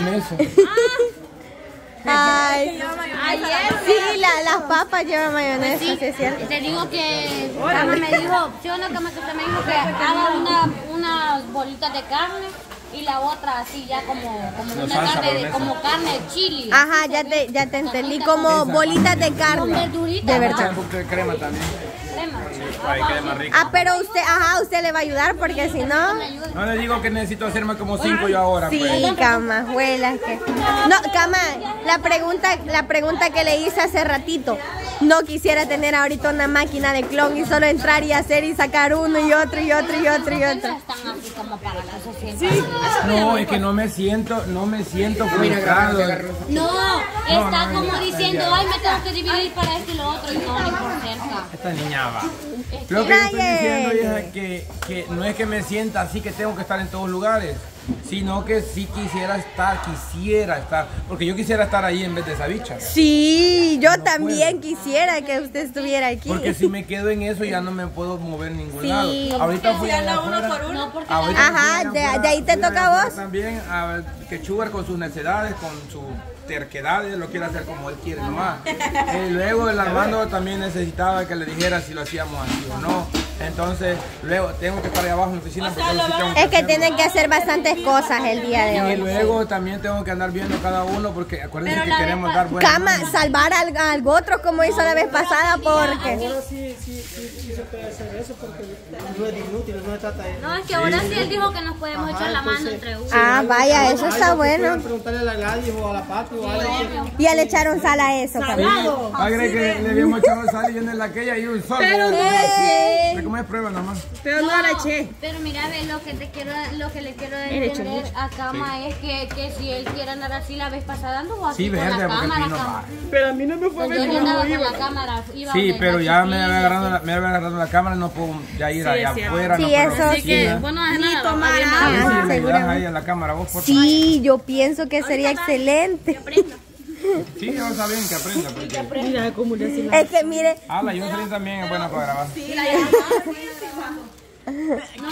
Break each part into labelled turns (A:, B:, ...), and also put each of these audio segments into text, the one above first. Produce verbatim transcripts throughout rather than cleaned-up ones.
A: Eso.
B: Ay,
C: Ayer
B: sí, la, las papas llevan mayonesa,
C: sí,
B: sí, es cierto.
C: te digo que Cama me dijo, ¿sí o no, Cama? Que usted me dijo que haga una, unas bolitas de carne y la otra así ya como, como
A: No,
C: una
A: salsa
C: carne, de,
A: bolognesa.
C: como carne de chili.
B: Ajá, ya te, ya te entendí, como bolitas de
C: Con
B: carne.
C: verduritas,
B: De
A: Echar
B: verdad.
A: un poquito de crema también.
C: crema.
A: Para que quede más rico.
B: Ah, pero usted, ajá, usted le va a ayudar porque si no...
A: No le digo que necesito hacerme como cinco yo ahora.
B: Sí,
A: Pues.
B: Cama, huela que... No, Cama, la pregunta, la pregunta que le hice hace ratito. No quisiera tener ahorita una máquina de clon y solo entrar y hacer y sacar uno y otro y otro y otro y otro.
C: Están así como para la sociedad.
A: No, es que no me siento, no me siento frustrado.
C: No, está
A: no,
C: como
A: no,
C: diciendo, ay, me tengo que dividir para esto y lo otro, y no, ni por cerca.
A: Esta niña va. Lo que yo estoy diciendo es que, que no es que me sienta así que tengo que estar en todos lugares, sino que sí quisiera estar, quisiera estar, porque yo quisiera estar ahí en vez de esa bicha.
B: Sí, yo
A: No
B: también
A: puedo.
B: quisiera que usted estuviera aquí.
A: Porque si me quedo en eso ya no me puedo mover en ningún
B: Sí.
A: lado. Ahorita fui allá afuera.
C: No, porque
A: Ahorita fui
B: Ajá,
A: allá
B: de-
A: afuera,
B: de ahí te
A: fui
B: toca
A: allá
B: a
A: afuera
B: vos.
A: También a ver, que Sugar con sus necesidades, con sus terquedades, lo quiere hacer como él quiere nomás. Y luego el Armando también necesitaba que le dijera si lo hacíamos así o no. Entonces, luego tengo que estar ahí abajo en la oficina porque yo sí tengo
B: Es que
A: hacerlo.
B: tienen que hacer bastantes cosas el día de
A: Y
B: hoy.
A: luego también tengo que andar viendo cada uno porque acuérdense que queremos dar buena
B: Cama, salvar al, al otro como hizo la vez pasada porque...
D: Ahora sí, sí, sí, sí se puede hacer eso porque no es inútil, no se trata de...
C: no, es que ahora sí él dijo que nos podemos echar la mano entre uno.
B: Ah, vaya, eso está bueno.
D: Preguntarle a la Gladys o a la Pati o a algo.
B: Y ya le echaron sal a eso, Cama.
A: Agre que le habíamos echado sal y yo en la aquella y un sol.
B: Ey.
A: ¿Cómo es prueba nomás?
B: Pero no la eché.
C: Pero mira, ve, lo que te quiero, lo que le quiero entender a Cama es que, que si él quiere andar así la vez pasada anduvo así
A: Sí,
C: con
A: verde,
C: la
A: porque
C: cámara,
A: Pino
C: Cama.
A: va.
D: Pero a mí no me fue
C: Pues yo ni andaba con la cámara, iba
A: Sí,
C: de
A: pero ya me
C: cachiquilla,
A: había agarrado la,
C: así.
A: me había agarrado la cámara, no puedo ya ir allá afuera, no
B: Sí,
A: puedo
B: eso
A: ir a la
B: sí
A: oficina.
C: Bueno, es
B: Ni
C: nada,
B: tomar
C: bien,
B: agua.
A: Sí,
B: Ajá,
A: sí, le ayudas
B: seguramente.
A: ahí a la cámara, vos por favor.
B: Sí, yo pienso que sería excelente.
A: Sí, yo está bien que aprenda. Porque...
D: Mira cómo le hacen
B: Es que mire,
A: Ah, la Jocelyn también es buena para grabar.
C: No,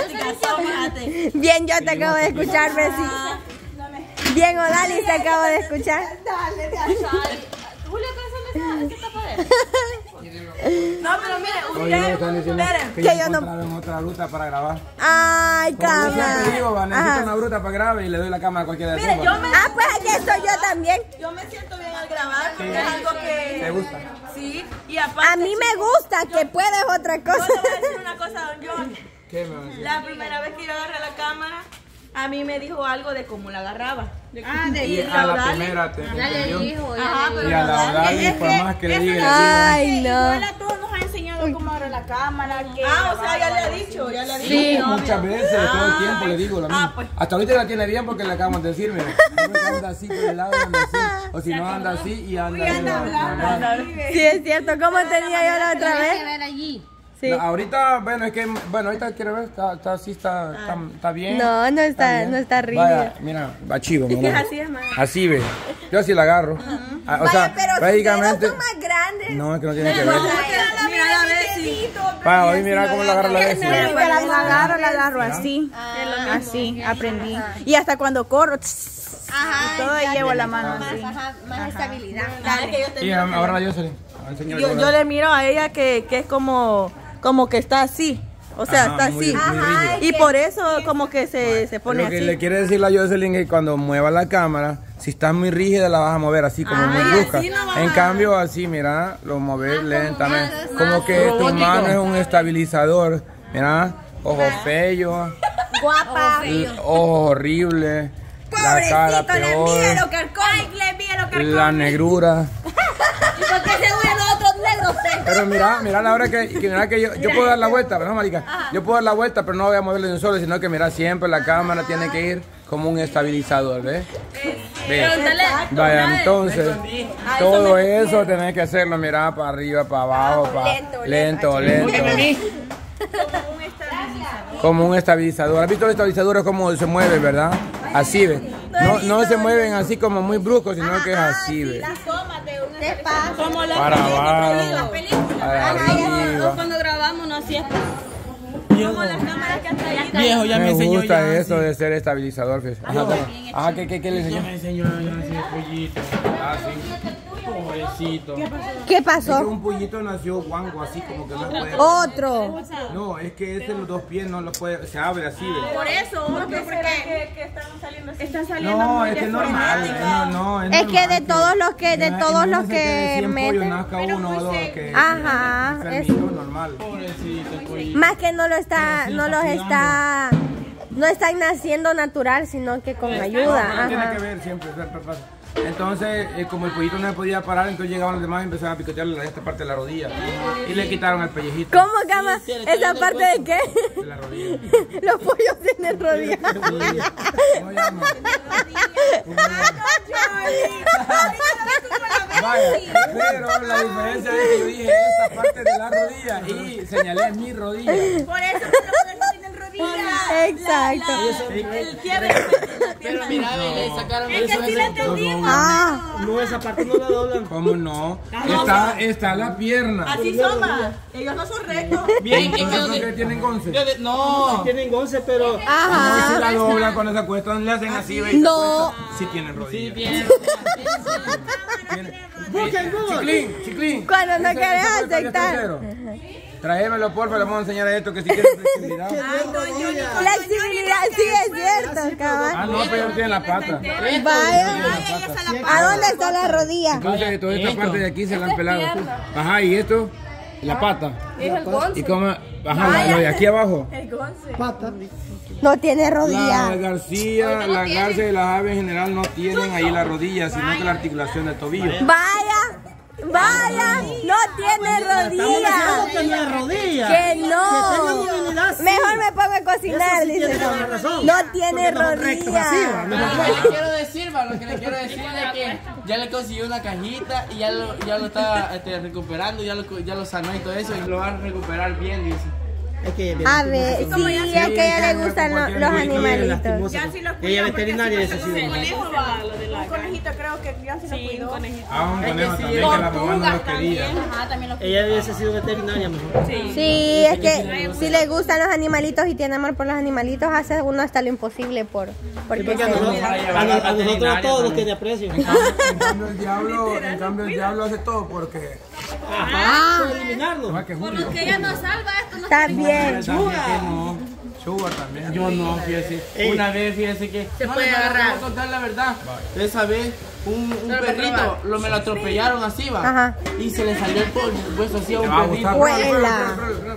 C: yo
B: bien yo te acabo de escuchar, Bessie. Bien Odali te acabo de escuchar.
C: Julio, ¿qué es esa tapadera?
E: No, pero mire,
A: Oye, no, están diciendo que
B: Que
A: yo
B: yo no-
A: encontraron otra ruta para grabar.
B: Ay,
A: Como yo siempre
B: Cama.
A: digo, va, necesito
B: Ajá.
A: una bruta para grabar y le doy la cámara a cualquiera de
E: mire,
A: esos.
E: yo
A: va.
E: me,
B: Ah, pues aquí estoy yo también.
E: yo me siento bien al grabar porque
A: Sí.
E: es algo que...
A: ¿Te gusta?
E: Sí, y aparte...
B: A mí me gusta, que puedes otra
E: Yo te voy a
B: cosa.
E: decir una cosa, don John.
A: ¿Qué me va a decir?
E: La primera vez que yo agarré la cámara, a mí me dijo algo de cómo la agarraba. Ah, de
A: Y a la primera te
C: Ya le
A: entendió.
C: dijo, ya
E: Ajá,
C: le
E: pero
A: Y a la
E: Odali-
A: Odali,
E: es
A: por
E: que
A: más que le
E: eso
A: diga, le
E: no-
A: diga.
B: Ay,
E: Igual
B: no.
E: a todos nos ha enseñado cómo agarrar la cámara, que... Ah, o sea, ya le ha dicho, ya le ha dicho.
A: Sí, muchas veces, todo el tiempo le digo lo mismo.
E: Ah, pues.
A: Hasta ahorita la tiene bien porque le acabamos de decir, mira. Anda así por el lado, anda así. O si no anda así y anda ahí, normal.
B: Sí, es cierto. ¿Cómo tenía yo la otra
C: Tienes que
B: vez?
C: ver allí.
B: Sí.
A: No, ahorita, bueno, es que, bueno, ahorita quiero ver, está, está así, está, está, está bien.
B: No, no está-
A: bien.
B: no está rígido.
A: Vaya, mira, va chivo, mira.
E: Así es, man.
A: Así ve. Yo así la agarro. Ah, o
B: Vaya,
A: sea,
B: pero sus
A: prácticamente.
B: dedos son más grandes.
A: No, es que no tiene que ver.
E: Mira, la vez, sí.
A: Vaya, hoy mira cómo la agarra la vez.
F: Pero
B: Pero
F: la
B: la
F: agarro, la agarro
B: Ah.
F: así. Así, aprendí. Y hasta cuando corro, tss, y todo ahí llevo la mano así.
B: Ajá, más estabilidad.
A: Y ahora la Jocelyn. Enseñale
E: Yo,
A: cómo
E: yo
A: la-
E: le miro a ella que, que es como, como que está así. O sea,
A: Ajá,
E: está
A: muy-
E: así.
A: muy rígido.
E: Y por eso como que se, se pone
A: Lo que
E: así.
A: le quiere decir la Jocelyn es que cuando mueva la cámara, si está muy rígida la vas a mover así como muy brusca.
E: así no vas
A: En
E: a-
A: cambio así, mira, lo moves lentamente. Como que tu mano es un estabilizador. Mira, ojos feos,
B: Guapa.
A: l- ojos horribles, la cara
B: Pobrecito, le
A: peor,
B: envidia lo carcón. Ay, le envidia lo carcón.
A: la negrura.
B: ¿Y por qué se huyen los otros negros?
A: Pero mira, mira la hora que, que, mira que yo, yo puedo dar la vuelta, pero no, marica, yo puedo dar la vuelta, pero no voy a moverle de un solo, sino que mira, siempre la cámara tiene que ir como un estabilizador, ¿ves? ¿Ves? Vaya, entonces, todo eso tenés que hacerlo, mira, para arriba, para abajo, para lento, lento. Como un estabilizador. ¿Has visto los estabilizadores cómo se mueven, verdad? Así, ¿ves? No, no se mueven así como muy bruscos, sino que es así, ¿ves?
B: Despacio.
A: Para abajo, para arriba.
C: Cuando grabamos no hacía.
E: Como las cámaras que han traído.
G: Viejo, ya me,
A: Me
G: enseñó
A: gusta
G: ya.
A: eso de ser estabilizador, fíjese. Ajá, ajá, ¿qué, qué, qué le enseñó?
G: Ya me enseñó ya así el pollito.
A: Ah, sí.
G: Pobrecito.
B: ¿Qué
A: Es que
B: pasó?
A: un pollito nació guango así como que no puede.
B: Otro.
A: No, es que este los dos pies no lo puede, se abre así, ¿ves?
E: Por eso, otro, porque que, que están saliendo así. Están saliendo
A: No,
E: muy
A: es que es normal, es, no, no, es
B: Es
A: normal
B: que de todos los que, de
A: Ima-
B: todos los
A: imagínense
B: que
A: de cien pollos
B: meten.
A: nazca uno o dos que
B: Ajá,
A: que
B: es-
A: enfermito, normal.
G: Pobrecito el pollito.
B: Más que no lo está, no los está, no están naciendo natural, sino que con
A: No,
B: ayuda.
A: pero tiene
B: Ajá.
A: que ver siempre, siempre pasa. Entonces, eh, como el pollito no se podía parar, entonces llegaban los demás y empezaron a picotearle esta parte de la rodilla. Y le quitaron el pellejito
B: ¿Cómo, Cama? ¿Esa parte de qué?
A: de la rodilla.
B: Los pollos tienen rodillas.
A: ¿Cómo llama? Vaya, pero la diferencia es que yo dije esta parte de la rodilla y señalé mi rodilla.
E: Por eso no tienen rodillas.
B: Exacto.
E: El quiebre.
G: Pero mira, le sacaron
E: Es que sí la entendimos.
B: Ah,
D: No, esa parte no la doblan.
A: ¿Cómo no? Está, está la pierna.
E: Así son, ma. Ellos no son rectos.
G: bien. Es que
A: Entonces, ¿por qué
G: donde-
A: tienen once?
G: yo de- No.
D: Tienen once, pero
A: No,
B: ajá.
A: si la doblan cuando se acuestan, le hacen así, ¿ves?
B: No.
A: Si tienen
G: Sí,
A: rodillas.
G: bien.
D: busquen Google.
A: Chiclín, chiclín.
B: Cuando no
A: Ese-
B: quieres
A: ese fue el taller
B: aceptar.
A: tercero. Tráemelo, porfa, le vamos a enseñar esto que si quiere flexibilidad.
B: Flexibilidad, sí es cierto, cabal.
A: Ah, no, pero tiene la pata.
B: Vaya. ¿A dónde está la rodilla?
A: Entonces, toda esta
G: Esto.
A: parte de aquí se la han pelado. Ajá, y esto, la pata. Y como, ajá, lo de aquí abajo.
D: Pata.
B: No tiene
A: La
B: rodilla.
A: garcía, la garza y las aves en general no tienen ahí la rodilla, sino que la articulación del tobillo.
B: Vaya, vaya, no tiene rodilla.
D: No tiene rodilla.
B: Que no.
D: Que tenga movilidad, sí.
B: Mejor me pongo a cocinar,
D: Eso sí
B: dice.
D: tiene toda la razón.
B: No tiene
D: Porque no es recto, así,
B: rodilla.
D: va,
G: Lo que le quiero decir, va, lo que le quiero decir es que ya le consiguió una cajita y ya lo, ya lo está este, recuperando, ya lo, ya lo sanó y todo eso y lo va a recuperar bien, dice.
D: Es que
B: A ver, sí, es que a ella le gustan lo- los animalitos.
E: Ya sí lo
D: Ella
E: cuidan,
D: veterinaria
E: porque
D: es
E: así
D: así.
E: pasó con el conejo, va, lo de la- Un conejito creo que ya se lo cuidó.
A: Ah, un
G: Es que
A: conejo
G: sí,
A: también, que la mamá no lo
C: Tortugas
A: quería.
C: también. Ajá, también lo
D: Ella hubiese sido veterinaria mejor.
B: Sí, es que si le gustan los animalitos y tiene amor por los animalitos, hace uno hasta lo imposible por porque
D: Porque a
B: se-
D: nosotros, a, a nosotros a todos los que te aprecio.
A: En cambio, en cambio el diablo, en cambio el diablo hace todo porque
D: Ajá. Por eliminarlo.
A: no es que Julio.
C: que ella nos salva esto. No
B: También.
A: También que no. Sugar también.
G: Yo no, fíjese.
D: Ey.
G: Una vez, fíjese que. Se
C: puede agarrar.
G: Voy a contar la verdad. Esa vez, un, un perrito lo, me lo atropellaron así, va.
B: Ajá.
G: Y se le salió el polvo, pues así a
A: Te
G: un
A: va a
G: perrito.
A: gustar.
B: Huela.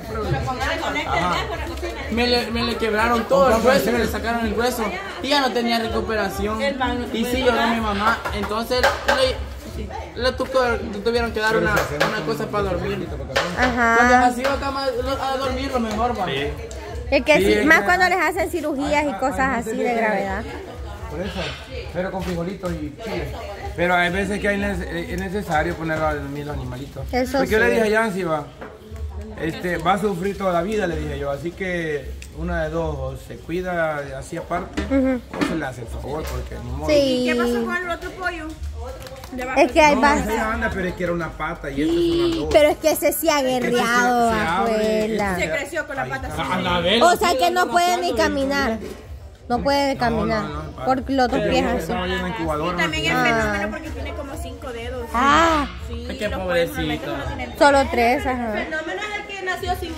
G: Me le, me le quebraron todo el hueso, me le sacaron el hueso y ya no tenía recuperación. Y sí lloró mi mamá. Entonces le, le, tocó, le tuvieron que dar una, una cosa para dormir. Cuando
B: Ajá.
G: así va a cama a dormir, lo mejor va.
B: Es que
A: Sí,
B: sí,
A: es
B: más
A: que-
B: cuando les hacen cirugías y cosas así de gravedad.
A: Por eso, pero con frijolitos y chile. Pero hay veces que hay nece- es necesario poner a dormir los animalitos.
B: Eso
A: Porque yo
B: sí.
A: le dije a Yancy, va, este, va a sufrir toda la vida, le dije yo. Así que una de dos, o se cuida así aparte, o se le hace el favor, porque ni modo.
B: Sí.
E: ¿Qué pasó con el otro pollo?
B: Es que hay
A: No,
B: bastante.
A: esa anda, pero es que era una pata y esto es una dos.
B: Pero es que ese sí ha guerreado,
A: Se abre,
B: abuela.
A: este
E: Se creció con la pata así.
G: Anda a ver.
B: O sea que no puede ni caminar. No puede caminar.
A: No, no, no,
B: Por los dos
A: Pero
B: pies
A: yo
B: así.
A: estaba en una incubadora.
E: También es
A: una
E: fenómeno porque tiene como cinco dedos.
B: Ah,
E: Sí,
G: Qué
E: los
G: pobrecito.
E: pollos normalmente no tienen.
B: solo tres, ajá.
E: Fenómeno es el que nació sin.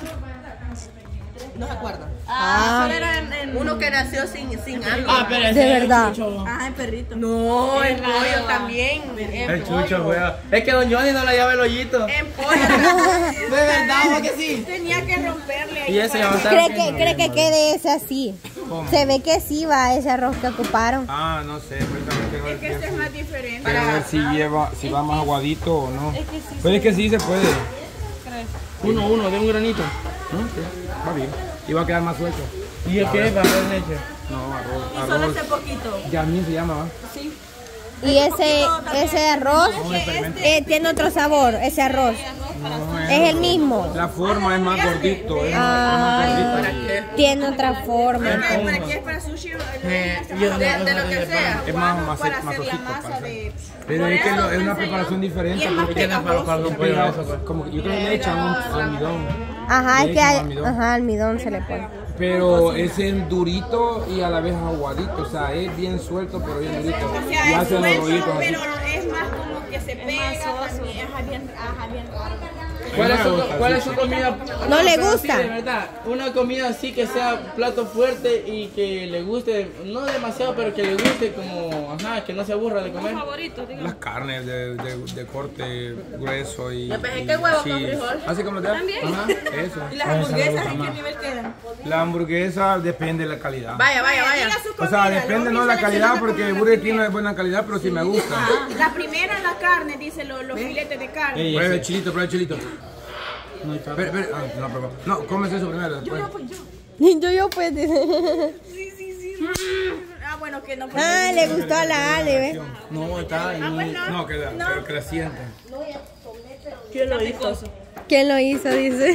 E: No se acuerda.
B: Ah.
E: Solo era en- en- uno que nació sin, sin algo.
G: Ah, pero ese
B: De
G: es el
B: verdad.
G: chucho.
E: Ah, el perrito. No, el pollo también.
G: El chucho, weón. Es que don Johnny no le llama el hoyito.
E: En pollo.
G: De verdad, ¿va que sí?
E: Tenía que romperle ahí.
G: Y ese ya va a estar.
B: ¿Cree que, cree que quede ese así?
A: ¿Cómo?
B: Se ve que sí va ese arroz que ocuparon.
A: Ah, no sé, ahorita no tengo el
E: Es que este
A: tiempo.
E: es más diferente.
A: Quiero ver si lleva, si va más aguadito o no. Pues es que sí se puede.
G: Uno, uno, de un granito.
A: ¿No? Sí, va bien. Y va a quedar más suelto.
G: ¿Y el qué es? ¿Va a haber leche?
A: No, arroz.
E: Y solo
A: arroz.
E: hace poquito.
A: Yasmín se llama, ¿va?
E: Sí.
B: Y ese, ese arroz eh, tiene otro sabor, ese arroz.
A: No,
B: Es el mismo.
A: La forma es más gordito, es
B: Ah,
A: es más gordito.
B: tiene otra forma.
E: ¿Para qué es para sushi?
G: Eh,
E: De,
G: yo no-
E: de lo que sea.
A: Es más
E: Para
A: mace-
E: hacer la
A: masocito,
E: masa
A: parece.
E: de.
A: Pero
E: Por
A: es que
E: eso
A: lo- es
E: me
A: una
E: enseñó.
A: preparación diferente.
E: Y es más
A: porque
G: para, para un pollo
A: pero
G: eso, pues.
A: como que yo creo que le echan un almidón.
B: Ajá,
A: Le
B: es que
A: echan
B: hay,
A: almidón.
B: ajá, almidón se le pone.
A: Pero es en durito y a la vez aguadito, o sea, es bien suelto pero bien durito.
E: O
A: Y
E: sea, es
A: hacen los
E: suelto,
A: rollitos así.
E: pero es más como que se pega también. Ajá, bien, ajá, bien raro.
G: ¿Cuál es,
A: A mí me
G: su,
A: gusta,
G: ¿Cuál
A: sí.
G: es su comida?
B: No le
G: pero sí,
B: gusta.
G: de verdad, una comida así que sea plato fuerte y que le guste, no demasiado, pero que le guste como, ajá, que no se aburra de comer.
E: Favorito, digo.
A: Las carnes de, de, de corte grueso y...
E: ¿Le pesé
A: y
E: qué huevo
A: así.
E: con frijol?
A: Así como te
E: ¿También?
A: Ajá, eso.
E: ¿Y las hamburguesas en qué nivel quedan?
A: La hamburguesa depende de la calidad.
E: Vaya, vaya, vaya.
A: O sea, depende no de la calidad porque Burger King no es buena calidad, pero sí me gusta.
E: La primera es la carne, dice los, los filetes de carne.
A: Prueba el chilito, prueba el chilito. Espera, espera. Ah, no, prueba. No, cómese eso primero, después.
B: Yo, yo pues. dice.
E: Sí, sí, sí. Ah, bueno, que no.
B: Ah, le gustó a la Ale, ¿ves?
G: No, está muy...
A: No, que la, pero que la sienten.
E: ¿Quién lo hizo?
B: ¿Quién lo hizo? Dice.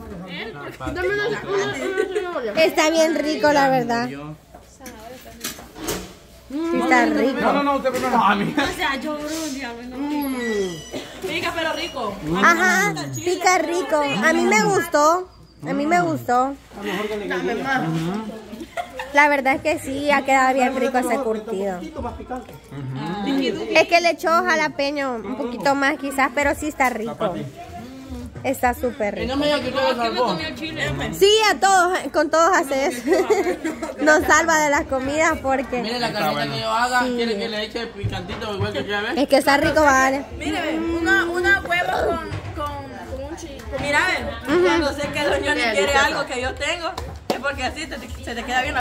B: Está bien rico, la verdad. Sí, está rico.
A: No, no, no, usted primero.
E: O sea, yo, bro, diablo, no. Pica, pero rico.
B: Ajá, pica rico. A mí me gustó. A mí me gustó. La verdad es que sí, ha quedado bien rico ese curtido. Es que le echó jalapeño un poquito más quizás, pero sí está rico. Está súper
G: Y
B: rico.
G: no me diga que usted lo salvó.
B: Sí, a todos, con todos hace eso. Nos salva de las comidas porque
G: Mire la carnita que yo haga, quiere que le eche picantito igual que ya ves.
B: es que está rico, vale.
E: Mire, una, una hueva con, con, con un chico. Mira, a ver, cuando sé que Doña quiere algo que yo tengo, es porque así te- se te queda bien la